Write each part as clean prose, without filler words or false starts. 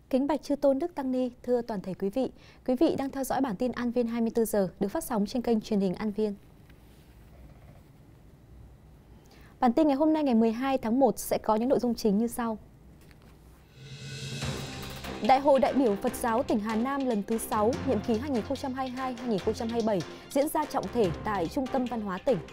Kính bạch chư tôn Đức Tăng Ni, thưa toàn thể quý vị đang theo dõi bản tin An Viên 24 giờ được phát sóng trên kênh truyền hình An Viên. Bản tin ngày hôm nay ngày 12 tháng 1 sẽ có những nội dung chính như sau. Đại hội đại biểu Phật giáo tỉnh Hà Nam lần thứ 6, nhiệm kỳ 2022-2027 diễn ra trọng thể tại Trung tâm Văn hóa tỉnh.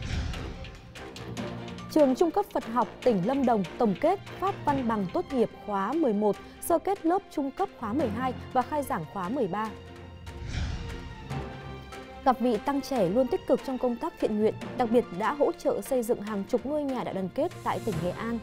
Trường Trung cấp Phật học tỉnh Lâm Đồng tổng kết phát văn bằng tốt nghiệp khóa 11, sơ kết lớp trung cấp khóa 12 và khai giảng khóa 13. Gặp vị tăng trẻ luôn tích cực trong công tác thiện nguyện, đặc biệt đã hỗ trợ xây dựng hàng chục ngôi nhà đại đoàn kết tại tỉnh Nghệ An.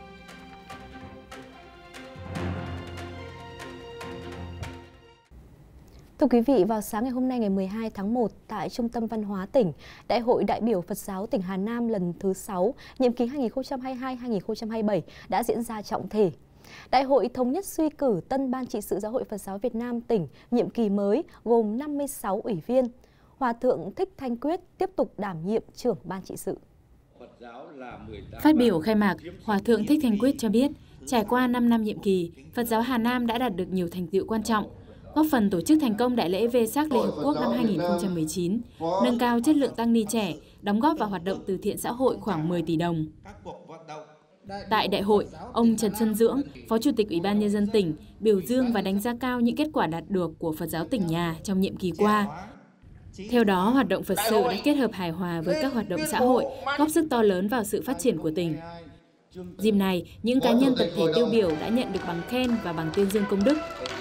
Thưa quý vị, vào sáng ngày hôm nay ngày 12 tháng 1 tại Trung tâm Văn hóa tỉnh, Đại hội đại biểu Phật giáo tỉnh Hà Nam lần thứ 6, nhiệm kỳ 2022-2027 đã diễn ra trọng thể. Đại hội thống nhất suy cử tân Ban trị sự Giáo hội Phật giáo Việt Nam tỉnh nhiệm kỳ mới gồm 56 ủy viên. Hòa thượng Thích Thanh Quyết tiếp tục đảm nhiệm trưởng Ban trị sự. Phát biểu khai mạc, Hòa thượng Thích Thanh Quyết cho biết, trải qua 5 năm nhiệm kỳ, Phật giáo Hà Nam đã đạt được nhiều thành tựu quan trọng, góp phần tổ chức thành công Đại lễ Vesak Liên Hợp Quốc năm 2019, nâng cao chất lượng tăng ni trẻ, đóng góp vào hoạt động từ thiện xã hội khoảng 10 tỷ đồng. Tại đại hội, ông Trần Xuân Dưỡng, Phó Chủ tịch Ủy ban Nhân dân tỉnh, biểu dương và đánh giá cao những kết quả đạt được của Phật giáo tỉnh nhà trong nhiệm kỳ qua. Theo đó, hoạt động Phật sự đã kết hợp hài hòa với các hoạt động xã hội, góp sức to lớn vào sự phát triển của tỉnh. Dịp này, những cá nhân tập thể tiêu biểu đã nhận được bằng khen và bằng tuyên dương công đức.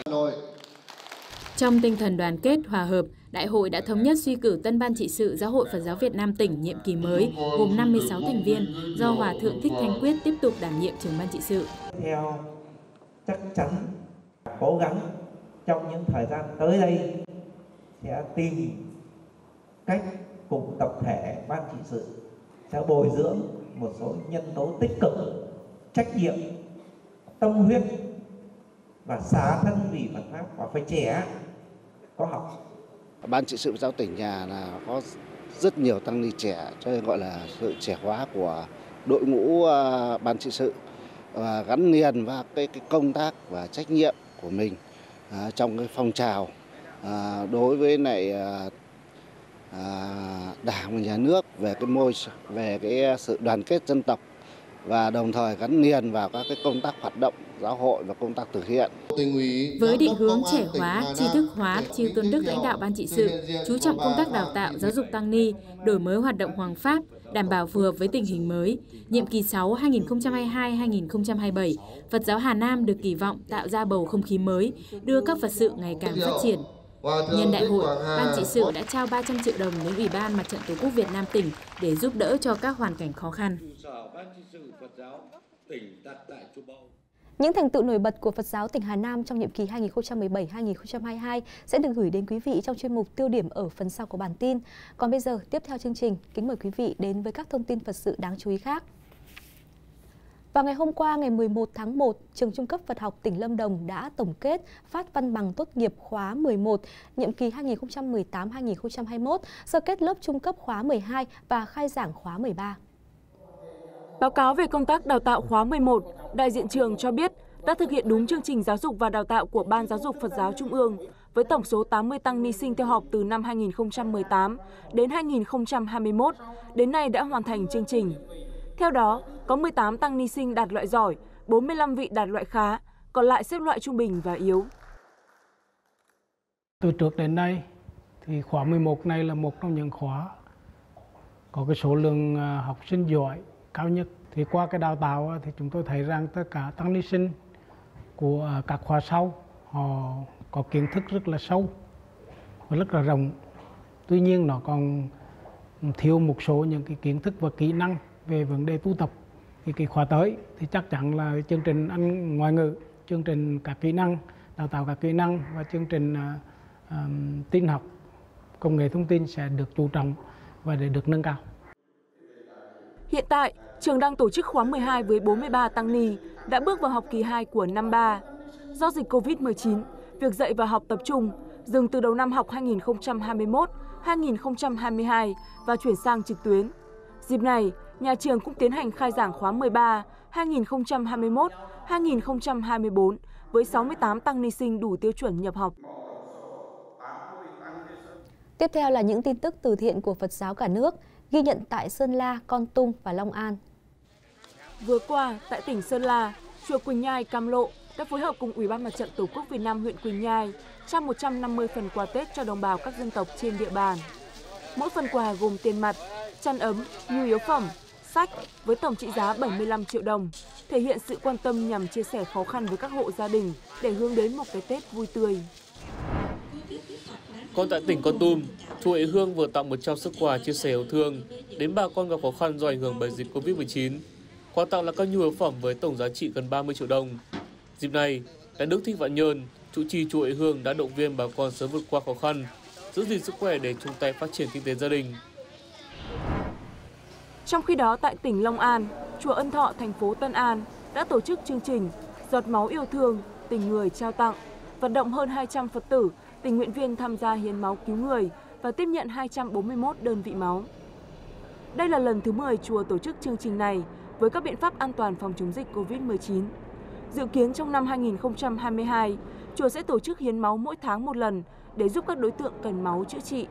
Trong tinh thần đoàn kết, hòa hợp, Đại hội đã thống nhất suy cử tân Ban trị sự Giáo hội Phật giáo Việt Nam tỉnh nhiệm kỳ mới gồm 56 thành viên do Hòa thượng Thích Thanh Quyết tiếp tục đảm nhiệm trưởng Ban trị sự. Theo chắc chắn cố gắng trong những thời gian tới đây sẽ tìm cách cùng tập thể Ban trị sự sẽ bồi dưỡng một số nhân tố tích cực, trách nhiệm, tâm huyết và xả thân vì Phật pháp, và phải trẻ, có học. Ban trị sự giáo tỉnh nhà là có rất nhiều tăng ni trẻ, cho nên gọi là sự trẻ hóa của đội ngũ ban trị sự, và gắn liền vào cái công tác và trách nhiệm của mình trong cái phong trào đối với lại Đảng và Nhà nước về cái sự đoàn kết dân tộc, và đồng thời gắn liền vào các cái công tác hoạt động giáo hội và công tác từ thiện. Với định hướng trẻ hóa, tri thức hóa, chư tôn đức lãnh đạo Ban trị sự, chú trọng công tác đào tạo, giáo dục tăng ni, đổi mới hoạt động hoàng pháp, đảm bảo phù hợp với tình hình mới. Nhiệm kỳ 6 2022-2027, Phật giáo Hà Nam được kỳ vọng tạo ra bầu không khí mới, đưa các Phật sự ngày càng phát triển. Nhân đại hội, Ban trị sự đã trao 300 triệu đồng đến Ủy ban Mặt trận Tổ quốc Việt Nam tỉnh để giúp đỡ cho các hoàn cảnh khó khăn. Những thành tựu nổi bật của Phật giáo tỉnh Hà Nam trong nhiệm kỳ 2017-2022 sẽ được gửi đến quý vị trong chuyên mục tiêu điểm ở phần sau của bản tin. Còn bây giờ, tiếp theo chương trình, kính mời quý vị đến với các thông tin Phật sự đáng chú ý khác. Vào ngày hôm qua, ngày 11 tháng 1, Trường Trung cấp Phật học tỉnh Lâm Đồng đã tổng kết phát văn bằng tốt nghiệp khóa 11, nhiệm kỳ 2018-2021, sơ kết lớp trung cấp khóa 12 và khai giảng khóa 13. Báo cáo về công tác đào tạo khóa 11, đại diện trường cho biết đã thực hiện đúng chương trình giáo dục và đào tạo của Ban Giáo dục Phật giáo Trung ương, với tổng số 80 tăng ni sinh theo học từ năm 2018 đến 2021, đến nay đã hoàn thành chương trình. Theo đó, có 18 tăng ni sinh đạt loại giỏi, 45 vị đạt loại khá, còn lại xếp loại trung bình và yếu. Từ trước đến nay, thì khóa 11 này là một trong những khóa có cái số lượng học sinh giỏi cao nhất. Thì qua cái đào tạo thì chúng tôi thấy rằng tất cả tăng ni sinh của các khóa sau họ có kiến thức rất là sâu và rất là rộng. Tuy nhiên nó còn thiếu một số những cái kiến thức và kỹ năng về vấn đề tu tập. Thì cái khóa tới thì chắc chắn là chương trình Anh ngoại ngữ, chương trình các kỹ năng, đào tạo các kỹ năng và chương trình tin học, công nghệ thông tin sẽ được chú trọng và để được nâng cao. Hiện tại, trường đang tổ chức khóa 12 với 43 tăng ni đã bước vào học kỳ 2 của năm 3. Do dịch Covid-19, việc dạy và học tập trung dừng từ đầu năm học 2021-2022 và chuyển sang trực tuyến. Dịp này, nhà trường cũng tiến hành khai giảng khóa 13, 2021-2024 với 68 tăng ni sinh đủ tiêu chuẩn nhập học. Tiếp theo là những tin tức từ thiện của Phật giáo cả nước, ghi nhận tại Sơn La, Kon Tum và Long An. Vừa qua, tại tỉnh Sơn La, chùa Quỳnh Nhai, Cam Lộ đã phối hợp cùng Ủy ban Mặt trận Tổ quốc Việt Nam huyện Quỳnh Nhai trao 150 phần quà Tết cho đồng bào các dân tộc trên địa bàn. Mỗi phần quà gồm tiền mặt, chăn ấm, nhu yếu phẩm, sách với tổng trị giá 75 triệu đồng, thể hiện sự quan tâm nhằm chia sẻ khó khăn với các hộ gia đình để hướng đến một cái Tết vui tươi. Còn tại tỉnh Kon Tum, chùa Ế Hương vừa tặng 100 suất quà chia sẻ yêu thương đến bà con gặp khó khăn do ảnh hưởng bởi dịch Covid-19. Quà tặng là các nhu yếu phẩm với tổng giá trị gần 30 triệu đồng. Dịp này, Đại đức Thích Vạn Nhơn, trụ trì chùa Ế Hương đã động viên bà con sớm vượt qua khó khăn, giữ gìn sức khỏe để chung tay phát triển kinh tế gia đình. Trong khi đó, tại tỉnh Long An, chùa Ân Thọ, thành phố Tân An đã tổ chức chương trình Giọt máu yêu thương, tình người trao tặng, vận động hơn 200 Phật tử, tình nguyện viên tham gia hiến máu cứu người và tiếp nhận 241 đơn vị máu. Đây là lần thứ 10 chùa tổ chức chương trình này với các biện pháp an toàn phòng chống dịch Covid-19. Dự kiến trong năm 2022, chùa sẽ tổ chức hiến máu mỗi tháng một lần để giúp các đối tượng cần máu chữa trị.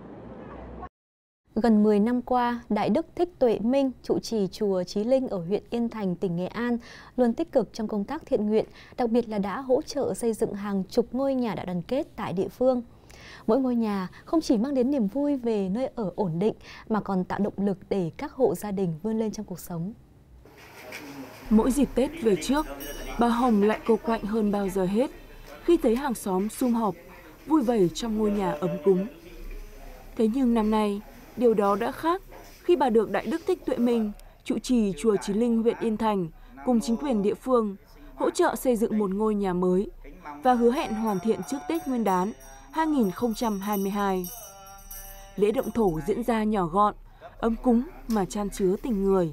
Gần 10 năm qua, Đại đức Thích Tuệ Minh, trụ trì chùa Chí Linh ở huyện Yên Thành, tỉnh Nghệ An, luôn tích cực trong công tác thiện nguyện, đặc biệt là đã hỗ trợ xây dựng hàng chục ngôi nhà đại đoàn kết tại địa phương. Mỗi ngôi nhà không chỉ mang đến niềm vui về nơi ở ổn định, mà còn tạo động lực để các hộ gia đình vươn lên trong cuộc sống. Mỗi dịp Tết về trước, bà Hồng lại cô quạnh hơn bao giờ hết khi thấy hàng xóm sum họp, vui vầy trong ngôi nhà ấm cúng. Thế nhưng năm nay, điều đó đã khác khi bà được Đại đức Thích Tuệ Minh, trụ trì chùa Chí Linh, huyện Yên Thành cùng chính quyền địa phương hỗ trợ xây dựng một ngôi nhà mới và hứa hẹn hoàn thiện trước Tết Nguyên đán 2022. Lễ động thổ diễn ra nhỏ gọn, ấm cúng mà chan chứa tình người.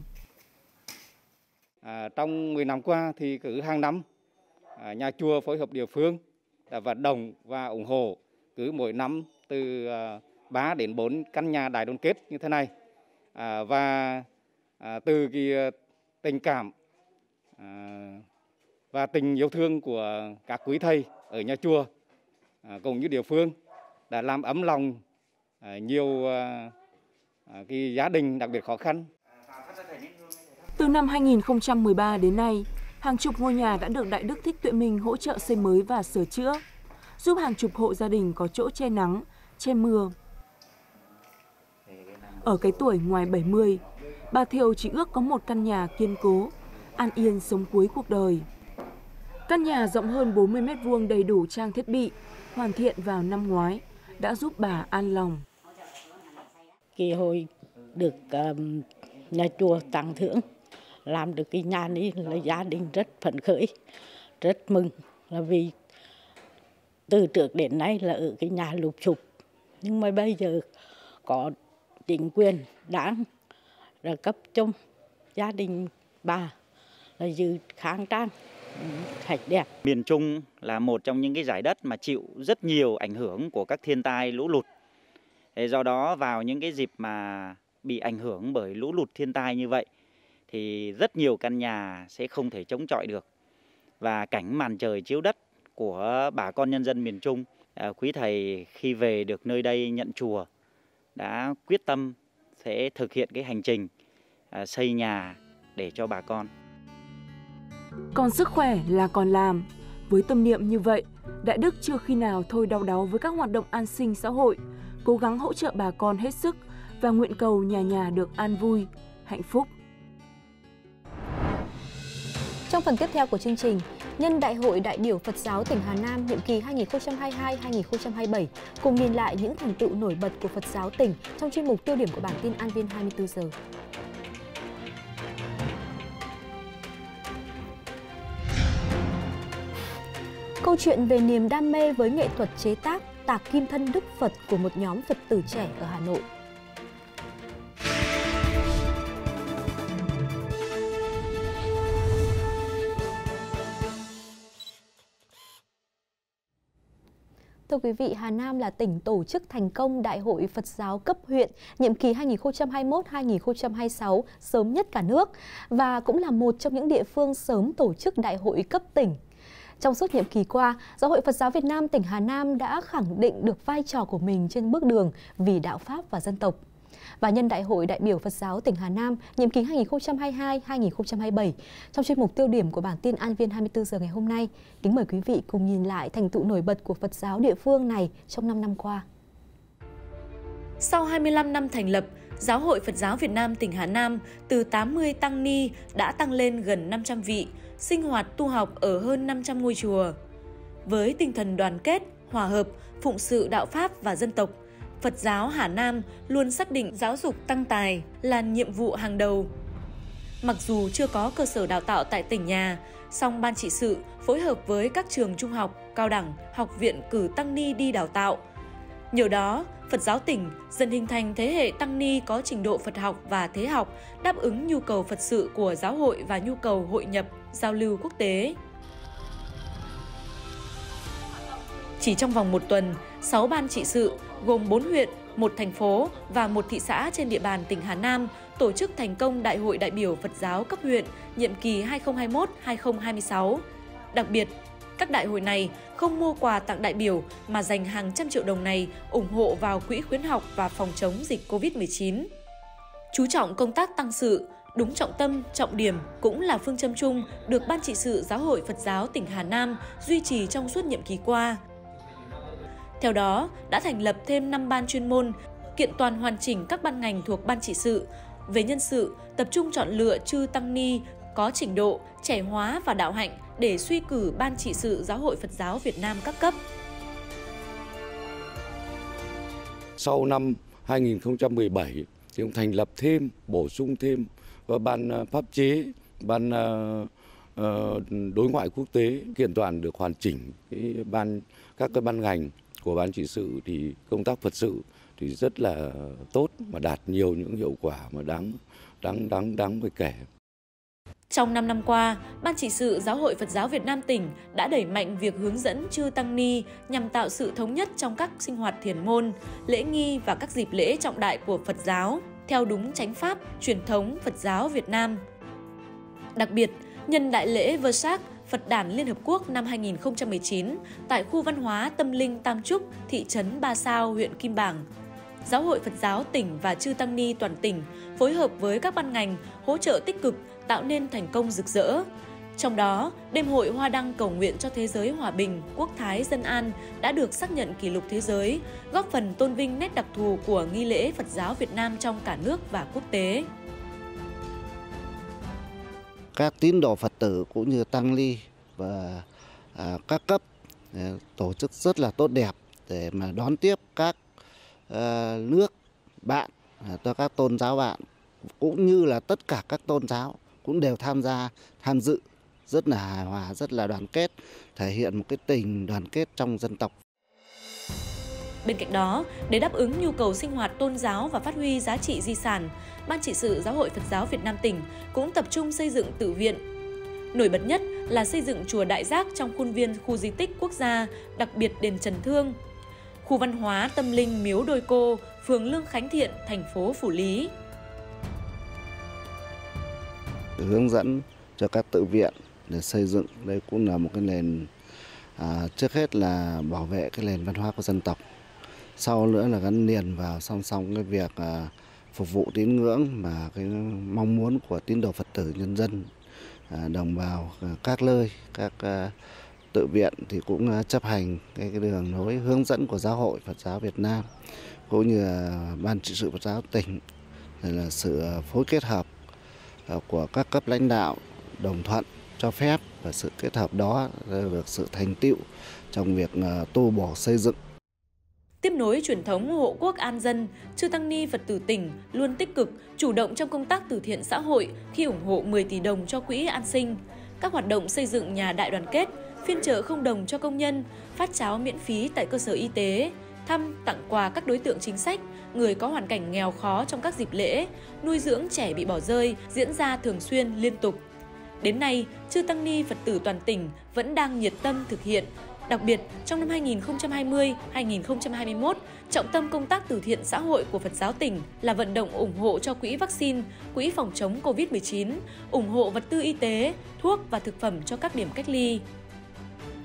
Trong 10 năm qua thì cứ hàng năm, nhà chùa phối hợp địa phương đã vận động và ủng hộ cứ mỗi năm từ 3 đến 4 căn nhà đại đoàn kết như thế này. Và từ cái tình cảm và tình yêu thương của các quý thầy ở nhà chùa cùng như địa phương đã làm ấm lòng nhiều cái gia đình đặc biệt khó khăn. Từ năm 2013 đến nay, hàng chục ngôi nhà đã được Đại đức Thích Tuệ Minh hỗ trợ xây mới và sửa chữa, giúp hàng chục hộ gia đình có chỗ che nắng, che mưa. Ở cái tuổi ngoài 70, bà Thiều chỉ ước có một căn nhà kiên cố, an yên sống cuối cuộc đời. Căn nhà rộng hơn 40 m2 đầy đủ trang thiết bị, hoàn thiện vào năm ngoái, đã giúp bà an lòng. Kỳ hồi được nhà chùa tặng thưởng, làm được cái nhà này là gia đình rất phấn khởi, rất mừng, là vì từ trước đến nay là ở cái nhà lụp xụp, nhưng mà bây giờ có chính quyền đảng là cấp cho gia đình bà là giữ khang trang, sạch đẹp. Miền Trung là một trong những cái giải đất mà chịu rất nhiều ảnh hưởng của các thiên tai lũ lụt. Do đó vào những cái dịp mà bị ảnh hưởng bởi lũ lụt thiên tai như vậy thì rất nhiều căn nhà sẽ không thể chống chọi được. Và cảnh màn trời chiếu đất của bà con nhân dân miền Trung, quý thầy khi về được nơi đây nhận chùa đã quyết tâm sẽ thực hiện cái hành trình xây nhà để cho bà con. Còn sức khỏe là còn làm. Với tâm niệm như vậy, Đại đức chưa khi nào thôi đau đáu với các hoạt động an sinh xã hội, cố gắng hỗ trợ bà con hết sức và nguyện cầu nhà nhà được an vui, hạnh phúc. Trong phần tiếp theo của chương trình, nhân Đại hội đại biểu Phật giáo tỉnh Hà Nam nhiệm kỳ 2022-2027, cùng nhìn lại những thành tựu nổi bật của Phật giáo tỉnh trong chuyên mục tiêu điểm của bản tin An Viên 24 giờ. Câu chuyện về niềm đam mê với nghệ thuật chế tác tạc kim thân Đức Phật của một nhóm Phật tử trẻ ở Hà Nội. Thưa quý vị, Hà Nam là tỉnh tổ chức thành công Đại hội Phật giáo cấp huyện nhiệm kỳ 2021-2026 sớm nhất cả nước và cũng là một trong những địa phương sớm tổ chức Đại hội cấp tỉnh. Trong suốt nhiệm kỳ qua, Giáo hội Phật giáo Việt Nam tỉnh Hà Nam đã khẳng định được vai trò của mình trên bước đường vì đạo Pháp và dân tộc. Và nhân Đại hội đại biểu Phật giáo tỉnh Hà Nam nhiệm kỳ 2022-2027, trong chuyên mục tiêu điểm của bản tin An Viên 24 giờ ngày hôm nay, kính mời quý vị cùng nhìn lại thành tựu nổi bật của Phật giáo địa phương này trong 5 năm qua. Sau 25 năm thành lập, Giáo hội Phật giáo Việt Nam tỉnh Hà Nam từ 80 tăng ni đã tăng lên gần 500 vị, sinh hoạt tu học ở hơn 500 ngôi chùa. Với tinh thần đoàn kết, hòa hợp, phụng sự đạo Pháp và dân tộc, Phật giáo Hà Nam luôn xác định giáo dục tăng tài là nhiệm vụ hàng đầu. Mặc dù chưa có cơ sở đào tạo tại tỉnh nhà, song Ban trị sự phối hợp với các trường trung học, cao đẳng, học viện cử tăng ni đi đào tạo. Nhờ đó, Phật giáo tỉnh dần hình thành thế hệ tăng ni có trình độ Phật học và thế học, đáp ứng nhu cầu Phật sự của giáo hội và nhu cầu hội nhập, giao lưu quốc tế. Chỉ trong vòng 1 tuần, 6 ban trị sự gồm 4 huyện, 1 thành phố và 1 thị xã trên địa bàn tỉnh Hà Nam tổ chức thành công Đại hội đại biểu Phật giáo cấp huyện nhiệm kỳ 2021-2026. Đặc biệt, các đại hội này không mua quà tặng đại biểu mà dành hàng trăm triệu đồng này ủng hộ vào quỹ khuyến học và phòng chống dịch Covid-19. Chú trọng công tác tăng sự, đúng trọng tâm, trọng điểm cũng là phương châm chung được Ban trị sự Giáo hội Phật giáo tỉnh Hà Nam duy trì trong suốt nhiệm kỳ qua. Theo đó, đã thành lập thêm 5 ban chuyên môn, kiện toàn hoàn chỉnh các ban ngành thuộc Ban trị sự. Về nhân sự, tập trung chọn lựa chư tăng ni có trình độ, trẻ hóa và đạo hạnh để suy cử Ban trị sự Giáo hội Phật giáo Việt Nam các cấp. Sau năm 2017 thì cũng thành lập thêm, bổ sung thêm và ban pháp chế, ban đối ngoại quốc tế, kiện toàn được hoàn chỉnh các cái ban ngành của Ban trị sự thì công tác Phật sự thì rất là tốt và đạt nhiều những hiệu quả mà đáng phải kể. Trong 5 năm qua, Ban trị sự Giáo hội Phật giáo Việt Nam tỉnh đã đẩy mạnh việc hướng dẫn chư tăng ni nhằm tạo sự thống nhất trong các sinh hoạt thiền môn, lễ nghi và các dịp lễ trọng đại của Phật giáo, theo đúng chánh pháp, truyền thống Phật giáo Việt Nam. Đặc biệt, nhân đại lễ Vơ-sắc Phật đản Liên Hợp Quốc năm 2019 tại khu văn hóa tâm linh Tam Trúc, thị trấn Ba Sao, huyện Kim Bảng, Giáo hội Phật giáo tỉnh và chư tăng ni toàn tỉnh phối hợp với các ban ngành hỗ trợ tích cực tạo nên thành công rực rỡ. Trong đó, đêm hội Hoa Đăng cầu nguyện cho thế giới hòa bình, quốc thái, dân an đã được xác nhận kỷ lục thế giới, góp phần tôn vinh nét đặc thù của nghi lễ Phật giáo Việt Nam trong cả nước và quốc tế. Các tín đồ Phật tử cũng như tăng ni và các cấp tổ chức rất là tốt đẹp để mà đón tiếp các nước bạn, các tôn giáo bạn cũng như là tất cả các tôn giáo cũng đều tham dự rất là hài hòa, rất là đoàn kết, thể hiện một cái tình đoàn kết trong dân tộc. Bên cạnh đó, để đáp ứng nhu cầu sinh hoạt tôn giáo và phát huy giá trị di sản, Ban trị sự Giáo hội Phật giáo Việt Nam tỉnh cũng tập trung xây dựng tự viện. Nổi bật nhất là xây dựng chùa Đại Giác trong khuôn viên khu di tích quốc gia, đặc biệt đền Trần Thương, khu văn hóa tâm linh Miếu Đôi Cô, phường Lương Khánh Thiện, thành phố Phủ Lý. Hướng dẫn cho các tự viện để xây dựng, đây cũng là một cái nền, trước hết là bảo vệ cái nền văn hóa của dân tộc, sau nữa là gắn liền vào song song cái việc phục vụ tín ngưỡng mà cái mong muốn của tín đồ Phật tử nhân dân, đồng bào các nơi, các tự viện thì cũng chấp hành cái đường lối hướng dẫn của Giáo hội Phật giáo Việt Nam cũng như Ban trị sự Phật giáo tỉnh, là sự phối kết hợp của các cấp lãnh đạo đồng thuận cho phép, và sự kết hợp đó được sự thành tựu trong việc tu bổ xây dựng. Tiếp nối truyền thống hộ quốc an dân, chư tăng ni Phật tử tỉnh luôn tích cực, chủ động trong công tác từ thiện xã hội khi ủng hộ 10 tỷ đồng cho quỹ an sinh, các hoạt động xây dựng nhà đại đoàn kết, phiên chợ không đồng cho công nhân, phát cháo miễn phí tại cơ sở y tế, thăm, tặng quà các đối tượng chính sách, người có hoàn cảnh nghèo khó trong các dịp lễ, nuôi dưỡng trẻ bị bỏ rơi diễn ra thường xuyên liên tục. Đến nay, chư tăng ni Phật tử toàn tỉnh vẫn đang nhiệt tâm thực hiện. Đặc biệt, trong năm 2020-2021, trọng tâm công tác từ thiện xã hội của Phật giáo tỉnh là vận động ủng hộ cho quỹ vaccine, quỹ phòng chống Covid-19, ủng hộ vật tư y tế, thuốc và thực phẩm cho các điểm cách ly.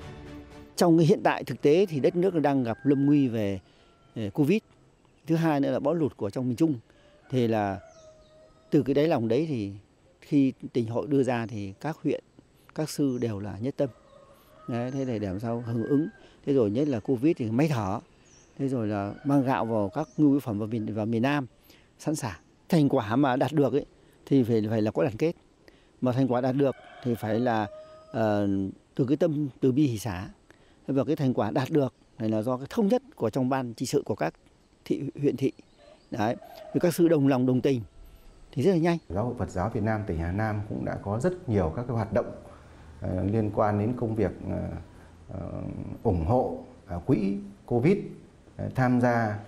Trong cái hiện tại thực tế thì đất nước đang gặp lâm nguy về Covid. Thứ hai nữa là bão lụt của trong miền Trung. Thì là từ cái đáy lòng đấy thì khi tỉnh hội đưa ra thì các huyện, các sư đều là nhất tâm. Đấy, thế để làm sao hưởng ứng. Thế rồi nhất là Covid thì máy thở. Thế rồi là mang gạo vào các nhu yếu phẩm vào miền Nam sẵn sàng. Thành quả mà đạt được ấy, thì phải là có đoàn kết. Mà thành quả đạt được thì phải là từ cái tâm từ bi hỷ xả. Và cái thành quả đạt được này là do cái thống nhất của trong ban trị sự của các huyện thị. Đấy, với các sư đồng lòng đồng tình thì rất là nhanh. Giáo hội Phật giáo Việt Nam tỉnh Hà Nam cũng đã có rất nhiều các cái hoạt động liên quan đến công việc ủng hộ quỹ Covid, tham gia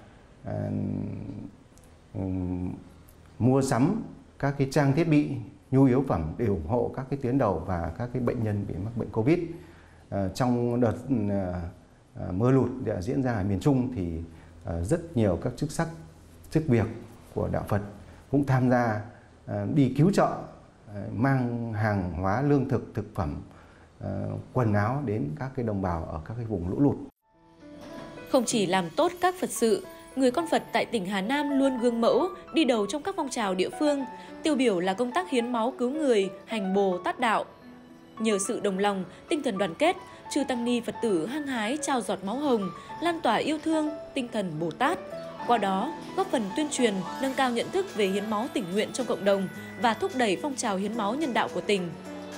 mua sắm các cái trang thiết bị, nhu yếu phẩm để ủng hộ các cái tuyến đầu và các cái bệnh nhân bị mắc bệnh Covid. Trong đợt mưa lụt diễn ra ở miền Trung thì rất nhiều các chức sắc, chức việc của đạo Phật cũng tham gia đi cứu trợ, mang hàng hóa, lương thực, thực phẩm, quần áo đến các cái đồng bào ở các cái vùng lũ lụt. Không chỉ làm tốt các Phật sự, người con Phật tại tỉnh Hà Nam luôn gương mẫu, đi đầu trong các phong trào địa phương, tiêu biểu là công tác hiến máu cứu người, hành Bồ Tát đạo. Nhờ sự đồng lòng, tinh thần đoàn kết, chư tăng ni Phật tử hăng hái trao giọt máu hồng, lan tỏa yêu thương, tinh thần Bồ Tát. Qua đó, góp phần tuyên truyền, nâng cao nhận thức về hiến máu tình nguyện trong cộng đồng và thúc đẩy phong trào hiến máu nhân đạo của tỉnh.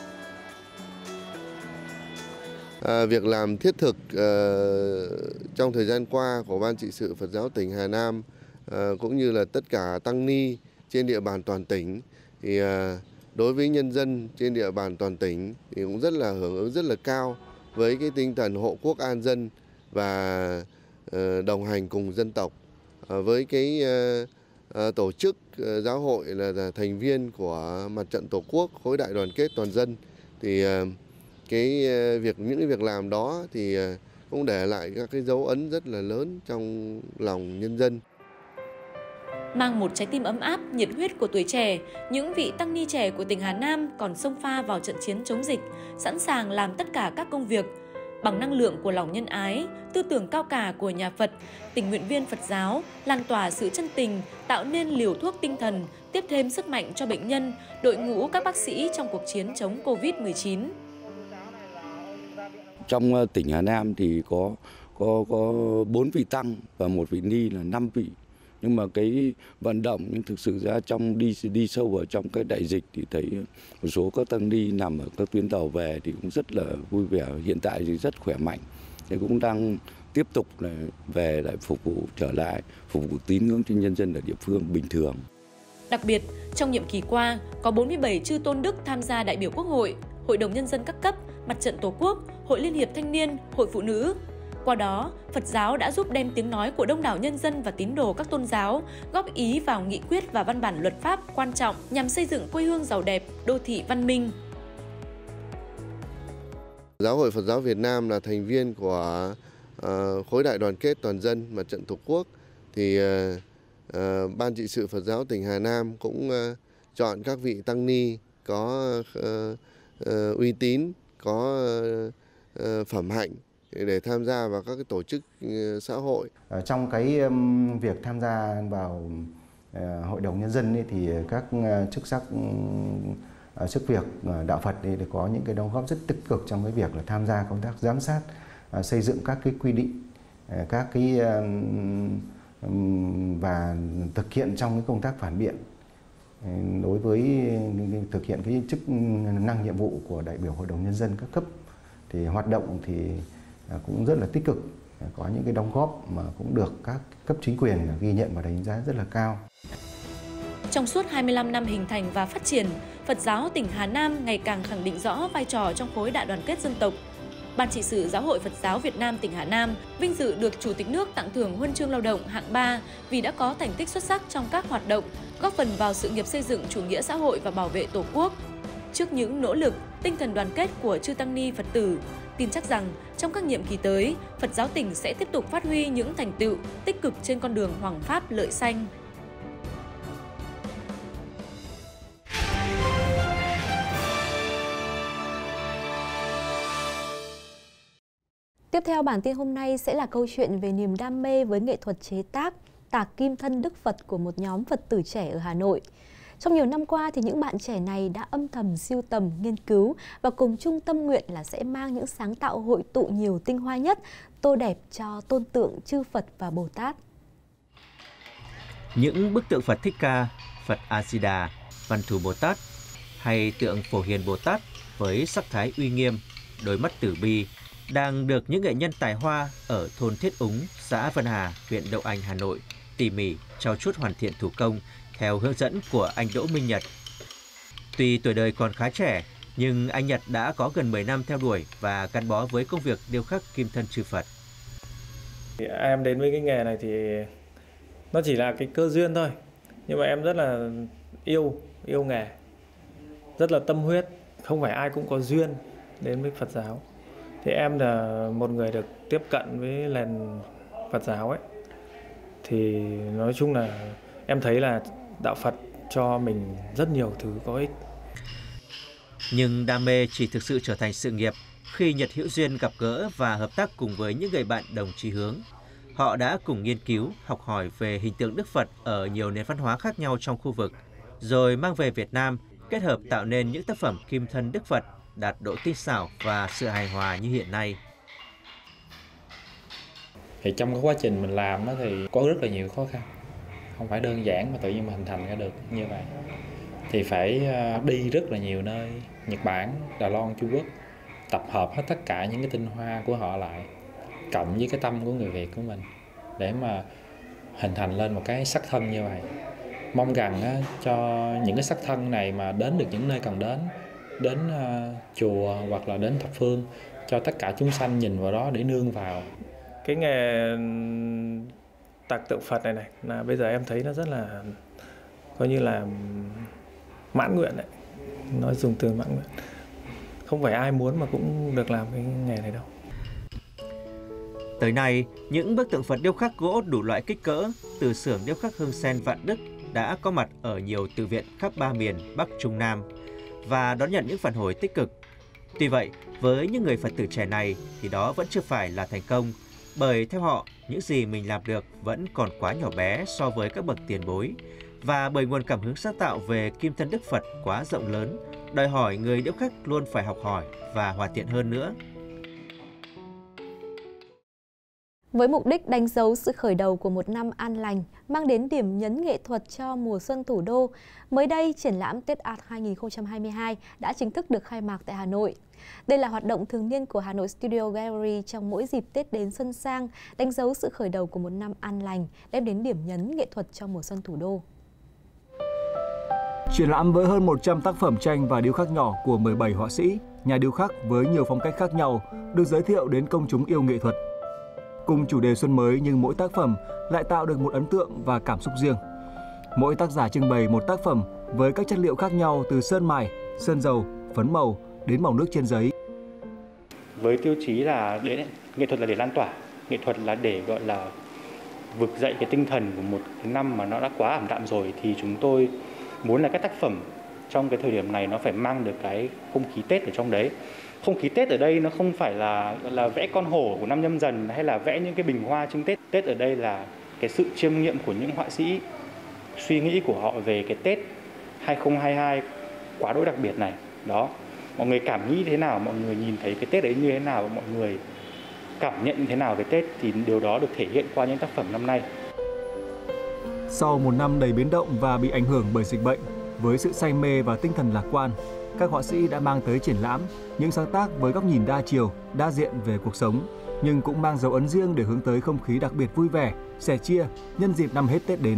Việc làm thiết thực trong thời gian qua của Ban trị sự Phật giáo tỉnh Hà Nam cũng như là tất cả tăng ni trên địa bàn toàn tỉnh thì đối với nhân dân trên địa bàn toàn tỉnh thì cũng rất là hưởng ứng rất là cao với cái tinh thần hộ quốc an dân và đồng hành cùng dân tộc. Với cái tổ chức giáo hội là thành viên của Mặt trận Tổ quốc khối đại đoàn kết toàn dân thì những cái việc làm đó thì cũng để lại các cái dấu ấn rất là lớn trong lòng nhân dân. Mang một trái tim ấm áp, nhiệt huyết của tuổi trẻ, những vị tăng ni trẻ của tỉnh Hà Nam còn xông pha vào trận chiến chống dịch, sẵn sàng làm tất cả các công việc. Bằng năng lượng của lòng nhân ái, tư tưởng cao cả của nhà Phật, tình nguyện viên Phật giáo lan tỏa sự chân tình, tạo nên liều thuốc tinh thần, tiếp thêm sức mạnh cho bệnh nhân, đội ngũ các bác sĩ trong cuộc chiến chống Covid-19. Trong tỉnh Hà Nam thì có 4 vị tăng và 1 vị ni là 5 vị. Nhưng mà cái vận động nhưng thực sự ra trong đi sâu vào trong cái đại dịch thì thấy một số các tăng ni nằm ở các tuyến tàu về thì cũng rất là vui vẻ, hiện tại thì rất khỏe mạnh. Thì cũng đang tiếp tục là về lại phục vụ trở lại, phục vụ tín ngưỡng cho nhân dân ở địa phương bình thường. Đặc biệt, trong nhiệm kỳ qua, có 47 chư tôn đức tham gia đại biểu Quốc hội, Hội đồng Nhân dân các cấp, Mặt trận Tổ quốc, Hội Liên hiệp Thanh niên, Hội Phụ nữ. Qua đó, Phật giáo đã giúp đem tiếng nói của đông đảo nhân dân và tín đồ các tôn giáo góp ý vào nghị quyết và văn bản luật pháp quan trọng nhằm xây dựng quê hương giàu đẹp, đô thị văn minh. Giáo hội Phật giáo Việt Nam là thành viên của khối đại đoàn kết toàn dân Mặt trận Tổ quốc thì Ban trị sự Phật giáo tỉnh Hà Nam cũng chọn các vị tăng ni có uy tín, có phẩm hạnh để tham gia vào các cái tổ chức xã hội. Trong cái việc tham gia vào Hội đồng Nhân dân ấy, thì các chức sắc chức việc đạo Phật thì có những cái đóng góp rất tích cực trong cái việc là tham gia công tác giám sát, xây dựng các cái quy định, các cái và thực hiện trong cái công tác phản biện đối với thực hiện cái chức năng nhiệm vụ của đại biểu Hội đồng Nhân dân các cấp. Thì hoạt động thì cũng rất là tích cực, có những cái đóng góp mà cũng được các cấp chính quyền ghi nhận và đánh giá rất là cao. Trong suốt 25 năm hình thành và phát triển, Phật giáo tỉnh Hà Nam ngày càng khẳng định rõ vai trò trong khối đại đoàn kết dân tộc. Ban trị sự Giáo hội Phật giáo Việt Nam tỉnh Hà Nam vinh dự được Chủ tịch nước tặng thưởng Huân chương Lao động hạng 3 vì đã có thành tích xuất sắc trong các hoạt động, góp phần vào sự nghiệp xây dựng chủ nghĩa xã hội và bảo vệ Tổ quốc. Trước những nỗ lực, tinh thần đoàn kết của chư tăng ni Phật tử, tin chắc rằng trong các nhiệm kỳ tới, Phật giáo tỉnh sẽ tiếp tục phát huy những thành tựu tích cực trên con đường hoằng pháp lợi sanh. Tiếp theo bản tin hôm nay sẽ là câu chuyện về niềm đam mê với nghệ thuật chế tác tạc kim thân Đức Phật của một nhóm Phật tử trẻ ở Hà Nội. Trong nhiều năm qua thì những bạn trẻ này đã âm thầm sưu tầm, nghiên cứu và cùng chung tâm nguyện là sẽ mang những sáng tạo hội tụ nhiều tinh hoa nhất, tô đẹp cho tôn tượng chư Phật và Bồ Tát. Những bức tượng Phật Thích Ca, Phật A Di Đà, Văn Thù Bồ Tát hay tượng Phổ Hiền Bồ Tát với sắc thái uy nghiêm, đôi mắt từ bi đang được những nghệ nhân tài hoa ở thôn Thiết Úng, xã Vân Hà, huyện Đông Anh, Hà Nội tỉ mỉ trau chuốt hoàn thiện thủ công theo hướng dẫn của anh Đỗ Minh Nhật. Tuy tuổi đời còn khá trẻ, nhưng anh Nhật đã có gần 10 năm theo đuổi và gắn bó với công việc điêu khắc kim thân chư Phật. Em đến với cái nghề này thì nó chỉ là cái cơ duyên thôi, nhưng mà em rất là yêu nghề, rất là tâm huyết. Không phải ai cũng có duyên đến với Phật giáo. Thì em là một người được tiếp cận với nền Phật giáo ấy, thì nói chung là em thấy là đạo Phật cho mình rất nhiều thứ có ích. Nhưng đam mê chỉ thực sự trở thành sự nghiệp khi Nhật hữu duyên gặp gỡ và hợp tác cùng với những người bạn đồng chí hướng. Họ đã cùng nghiên cứu, học hỏi về hình tượng Đức Phật ở nhiều nền văn hóa khác nhau trong khu vực, rồi mang về Việt Nam, kết hợp tạo nên những tác phẩm kim thân Đức Phật đạt độ tinh xảo và sự hài hòa như hiện nay. Thì trong cái quá trình mình làm đó thì có rất là nhiều khó khăn, không phải đơn giản mà tự nhiên mà hình thành ra được như vậy. Thì phải đi rất là nhiều nơi, Nhật Bản, Đài Loan, Trung Quốc, tập hợp hết tất cả những cái tinh hoa của họ lại, cộng với cái tâm của người Việt của mình để mà hình thành lên một cái sắc thân như vậy. Mong rằng cho những cái sắc thân này mà đến được những nơi cần đến chùa hoặc là đến thập phương, cho tất cả chúng sanh nhìn vào đó để nương vào. Cái nghề tạc tượng Phật này là bây giờ em thấy nó rất là coi như là mãn nguyện đấy. Nói dùng từ mãn nguyện. Không phải ai muốn mà cũng được làm cái nghề này đâu. Tới nay, những bức tượng Phật điêu khắc gỗ đủ loại kích cỡ từ xưởng điêu khắc Hương Sen Vạn Đức đã có mặt ở nhiều tự viện khắp 3 miền Bắc Trung Nam và đón nhận những phản hồi tích cực. Tuy vậy, với những người Phật tử trẻ này thì đó vẫn chưa phải là thành công, bởi theo họ, những gì mình làm được vẫn còn quá nhỏ bé so với các bậc tiền bối, và bởi nguồn cảm hứng sáng tạo về kim thân Đức Phật quá rộng lớn, đòi hỏi người điêu khắc luôn phải học hỏi và hoàn thiện hơn nữa. Với mục đích đánh dấu sự khởi đầu của một năm an lành, mang đến điểm nhấn nghệ thuật cho mùa xuân thủ đô, mới đây triển lãm Tết Art 2022 đã chính thức được khai mạc tại Hà Nội. Đây là hoạt động thường niên của Hà Nội Studio Gallery trong mỗi dịp Tết đến xuân sang, đánh dấu sự khởi đầu của một năm an lành, đem đến điểm nhấn nghệ thuật cho mùa xuân thủ đô. Triển lãm với hơn 100 tác phẩm tranh và điêu khắc nhỏ của 17 họa sĩ, nhà điêu khắc với nhiều phong cách khác nhau được giới thiệu đến công chúng yêu nghệ thuật. Cùng chủ đề xuân mới nhưng mỗi tác phẩm lại tạo được một ấn tượng và cảm xúc riêng. Mỗi tác giả trưng bày một tác phẩm với các chất liệu khác nhau từ sơn mài, sơn dầu, phấn màu đến màu nước trên giấy. Với tiêu chí là nghệ thuật là để lan tỏa, nghệ thuật là để gọi là vực dậy cái tinh thần của một cái năm mà nó đã quá ảm đạm rồi, thì chúng tôi muốn là các tác phẩm trong cái thời điểm này nó phải mang được cái không khí Tết ở trong đấy. Không khí Tết ở đây nó không phải là vẽ con hổ của năm Nhâm Dần hay là vẽ những cái bình hoa trưng Tết. Tết ở đây là cái sự chiêm nghiệm của những họa sĩ, suy nghĩ của họ về cái Tết 2022 quá đỗi đặc biệt này. Đó, mọi người cảm nghĩ thế nào, mọi người nhìn thấy cái Tết ấy như thế nào, mọi người cảm nhận như thế nào về Tết, thì điều đó được thể hiện qua những tác phẩm năm nay. Sau một năm đầy biến động và bị ảnh hưởng bởi dịch bệnh, với sự say mê và tinh thần lạc quan, các họa sĩ đã mang tới triển lãm những sáng tác với góc nhìn đa chiều, đa diện về cuộc sống, nhưng cũng mang dấu ấn riêng để hướng tới không khí đặc biệt vui vẻ, sẻ chia nhân dịp năm hết Tết đến.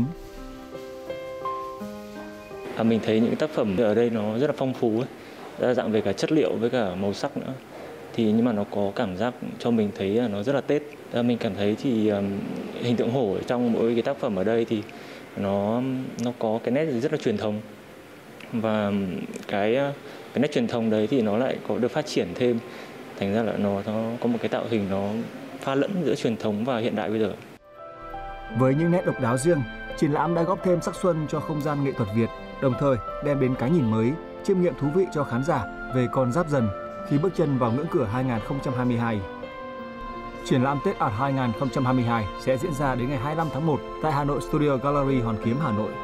Mình thấy những tác phẩm ở đây nó rất là phong phú, đa dạng về cả chất liệu với cả màu sắc nữa. Nhưng mà nó có cảm giác cho mình thấy là nó rất là Tết. Mình cảm thấy thì hình tượng hổ trong mỗi cái tác phẩm ở đây thì nó có cái nét rất là truyền thống, và cái nét truyền thống đấy thì nó lại có được phát triển thêm, thành ra là nó có một cái tạo hình nó pha lẫn giữa truyền thống và hiện đại bây giờ. Với những nét độc đáo riêng, triển lãm đã góp thêm sắc xuân cho không gian nghệ thuật Việt, đồng thời đem đến cái nhìn mới, chiêm nghiệm thú vị cho khán giả về con Giáp Dần khi bước chân vào ngưỡng cửa 2022. Triển lãm Tết Art 2022 sẽ diễn ra đến ngày 25 tháng 1 tại Hà Nội Studio Gallery Hoàn Kiếm, Hà Nội.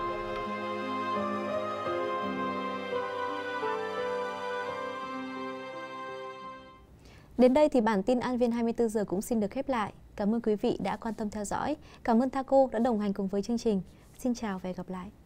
Đến đây thì bản tin An Viên 24 giờ cũng xin được khép lại. Cảm ơn quý vị đã quan tâm theo dõi. Cảm ơn Thaco đã đồng hành cùng với chương trình. Xin chào và hẹn gặp lại.